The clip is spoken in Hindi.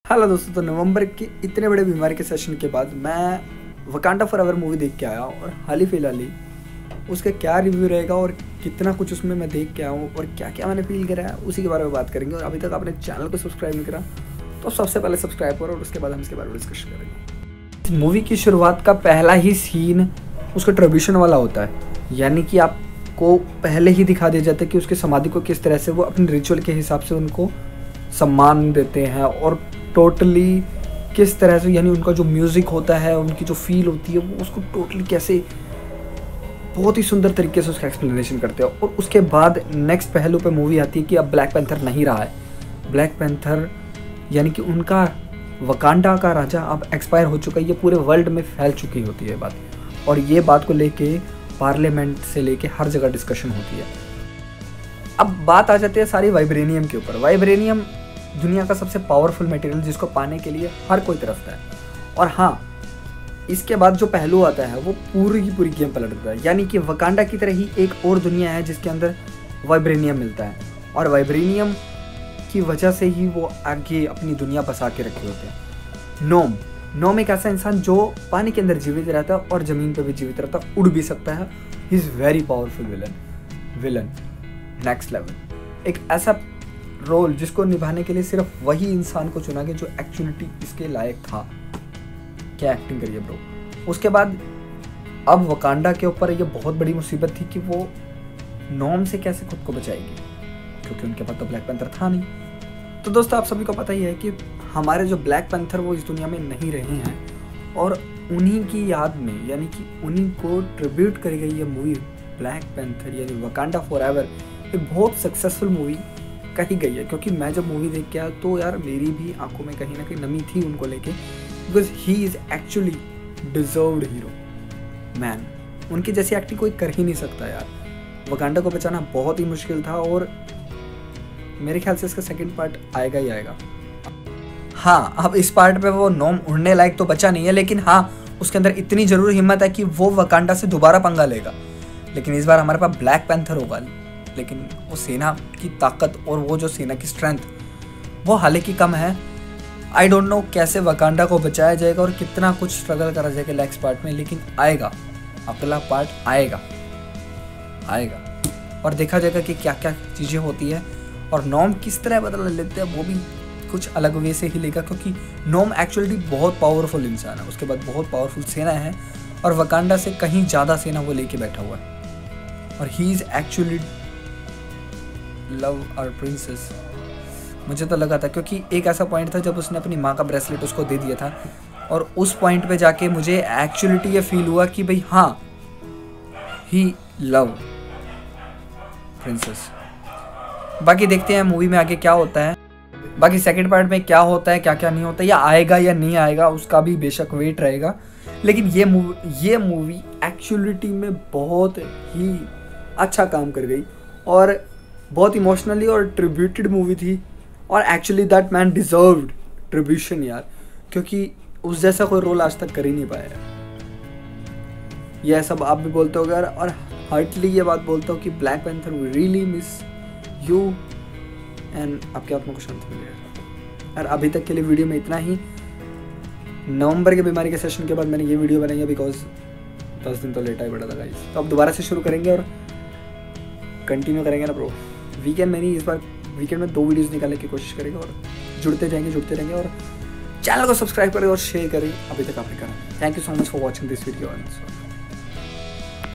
हेलो दोस्तों, तो नवंबर के इतने बड़े बीमारी के सेशन के बाद मैं वकांडा फॉरएवर मूवी देख के आया और हाल ही फिलहाल ही उसका क्या रिव्यू रहेगा और कितना कुछ उसमें मैं देख के आया हूँ और क्या क्या मैंने फील करा है उसी के बारे में बात करेंगे। और अभी तक आपने चैनल को सब्सक्राइब नहीं करा तो सबसे पहले सब्सक्राइब करो और उसके बाद हम इसके बारे में डिस्कशन करेंगे। इस मूवी की शुरुआत का पहला ही सीन उसका ट्रिब्यूशन वाला होता है, यानी कि आपको पहले ही दिखा दिया जाता है कि उसके समाधि को किस तरह से वो अपने रिचुअल के हिसाब से उनको सम्मान देते हैं और टोटली किस तरह से, यानी उनका जो म्यूज़िक होता है, उनकी जो फील होती है, वो उसको टोटली कैसे बहुत ही सुंदर तरीके से उसका एक्सप्लेनेशन करते हैं। और उसके बाद नेक्स्ट पहलू पे मूवी आती है कि अब ब्लैक पैंथर नहीं रहा है। ब्लैक पैंथर यानी कि उनका वकांडा का राजा अब एक्सपायर हो चुका है, ये पूरे वर्ल्ड में फैल चुकी होती है बात, और ये बात को लेके पार्लियामेंट से लेके हर जगह डिस्कशन होती है। अब बात आ जाती है सारी वाइब्रेनियम के ऊपर। वाइब्रेनियम दुनिया का सबसे पावरफुल मटेरियल जिसको पाने के लिए हर कोई तरसता है। और हाँ, इसके बाद जो पहलू आता है वो पूरी की पूरी गेम पलट देता है, यानी कि वकांडा की तरह ही एक और दुनिया है जिसके अंदर वाइब्रेनियम मिलता है और वाइब्रेनियम की वजह से ही वो आगे अपनी दुनिया बसा के रखे होते हैं। नोम एक ऐसा इंसान जो पानी के अंदर जीवित रहता है और ज़मीन पर भी जीवित रहता है, उड़ भी सकता है। He is very powerful villain next level. एक ऐसा रोल जिसको निभाने के लिए सिर्फ वही इंसान को चुना गया जो एक्चुअली इसके लायक था। क्या एक्टिंग करिए ब्रो। उसके बाद अब वकांडा के ऊपर ये बहुत बड़ी मुसीबत थी कि वो नॉम से कैसे खुद को बचाएगी, क्योंकि उनके पास तो ब्लैक पैंथर था नहीं। तो दोस्तों, आप सभी को पता ही है कि हमारे जो ब्लैक पैंथर वो इस दुनिया में नहीं रहे हैं और उन्हीं की याद में, यानी कि उन्हीं को ट्रिब्यूट करी गई ये मूवी ब्लैक पैंथर यानी वकांडा फॉरएवर एक बहुत सक्सेसफुल मूवी कही गई है। क्योंकि मैं जब मूवी देख के आया तो यार मेरी भी आंखों में कहीं ना कहीं नमी थी उनको लेके, because he is actually deserved hero man. उनकी जैसी एक्टिंग कोई कर ही नहीं सकता यार। वकांडा को बचाना बहुत ही मुश्किल था और मेरे ख्याल से इसका सेकंड पार्ट आएगा ही आएगा। हाँ, अब इस पार्ट पे वो नॉम उड़ने लायक तो बचा नहीं है, लेकिन हाँ उसके अंदर इतनी जरूर हिम्मत है कि वो वकांडा से दोबारा पंगा लेगा। लेकिन इस बार हमारे पास ब्लैक पैंथर होगा, लेकिन वो सेना की ताकत और वो जो सेना की स्ट्रेंथ वो हालांकि कम है। आई डोंट नो कैसे वकांडा को बचाया जाएगा और कितना कुछ स्ट्रगल करा जाएगा नेक्स्ट पार्ट में, लेकिन आएगा, अगला पार्ट आएगा और देखा जाएगा कि क्या क्या चीज़ें होती है और नॉम किस तरह बदला लेते हैं। वो भी कुछ अलग वे से ही लेगा, क्योंकि नॉम एक्चुअली बहुत पावरफुल इंसान है, उसके बाद बहुत पावरफुल सेना है और वकांडा से कहीं ज़्यादा सेना वो लेके बैठा हुआ है और he is actually love our princess. मुझे तो लगा था, क्योंकि एक ऐसा पॉइंट था जब उसने अपनी माँ का ब्रेसलेट उसको दे दिया था और उस पॉइंट पे जाके मुझे एक्चुअली ये फील हुआ कि भाई हाँ, ही लव प्रिंसेस। बाकी देखते हैं मूवी में आगे क्या होता है, बाकी सेकंड पार्ट में क्या होता है, क्या क्या नहीं होता, या आएगा या नहीं आएगा उसका भी बेशक वेट रहेगा। लेकिन ये मूवी एक्चुअलिटी में बहुत ही अच्छा काम कर गई और बहुत इमोशनली और ट्रिब्यूटेड मूवी थी और actually that man deserved tribution यार, क्योंकि उस जैसा कोई रोल आज तक कर ही नहीं पाया। यह सब आप भी बोलते हो यार, और हार्टली ये बात बोलता हूँ कि black panther we really miss you and आपके आत्मा को शांति मिलेगा। और अभी तक के लिए वीडियो में इतना ही। नवंबर के बीमारी के सेशन के बाद मैंने ये वीडियो बनाई है, बिकॉज 10 दिन तो लेटा ही पड़ा था गाइस। तो अब दोबारा से शुरू करेंगे और कंटिन्यू करेंगे ना ब्रो। वीकेंड में नहीं, इस बार वीकेंड में 2 वीडियोस निकालने की कोशिश करेंगे और जुड़ते रहेंगे और चैनल को सब्सक्राइब करें और शेयर करें। अभी तक आपने करा। Thank you so much for watching this video.